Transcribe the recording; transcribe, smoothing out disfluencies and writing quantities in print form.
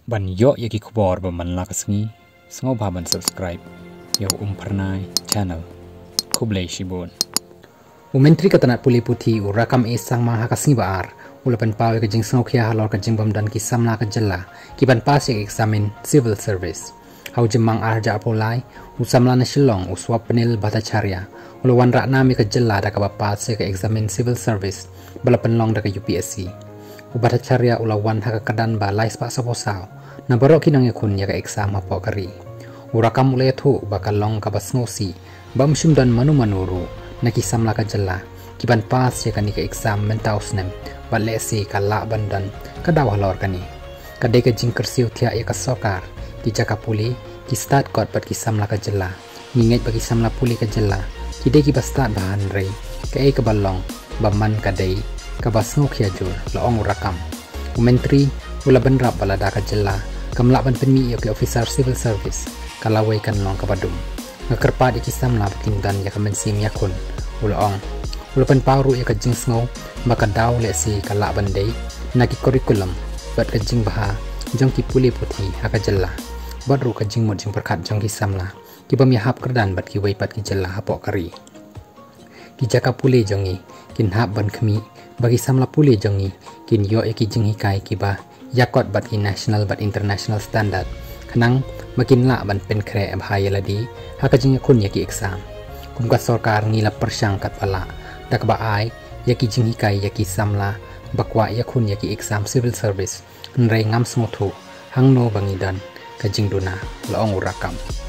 Ban yo yaki kubor ba man lakas ngi sengo ba ban subscribe yo pernai channel kublai shibon Umentri katanat puli puthi urakam sang ma hakasni baar ulapan pawe kajing sengo khia halor kajing bamdan ki samna ka jalla ki ban pas ek examen civil service hau jemang arja apolai usamla na shillong uswap panel batacharya ulawan rakna mi ka jalla da ka pas ek examen civil service balapan long da ka UPSC ubatacharya ulawan hakakadan ba lais pa saposao na barok kinang yakun ya ka exam apo kari urakam ulay thu bakal long ka basnosi bamshim dan manu manuru nakisamla ka jalla kiban pas ya kani ka exam mentaus nem balesi kala bandan kadaw halor kani kadai ka jingker siu thia ya ka sokar ki jaka puli ki start kot pat ki samla ka jalla ninget bagi samla puli ka jalla kidai ki bastart bahan rei ka e ka balong baman kadai ka basno khia jur laong urakam umentri ulaban rap balada ka jalla kamla ban penmi ya ki officer civil service kalawai kan long ka badum ngakerpa di kisam la tindan ya kamen sim yakun ulong ulapan paru ya kajing sngo maka daw le si kala bandai naki curriculum bat kajing baha jong ki puli puthi haka jalla badru kajing mod jing perkat jong kisam la ki bam ya hap kerdan bat ki wai pat ki jalla hapo kari ki jaka puli jongi kin hap ban khmi bagi samla puli jongi kin yo ki jing hikai ki ba yakot bat ki national bat international standard kanang makin la ban pen kre bhaya ladi hakajing kun yaki exam kumka sarkar ngila persyang kat pala dak ba ai yaki jing hikai yaki samla bakwa yakun yaki exam civil service nrei ngam smothu hangno bangidan kajing duna laong urakam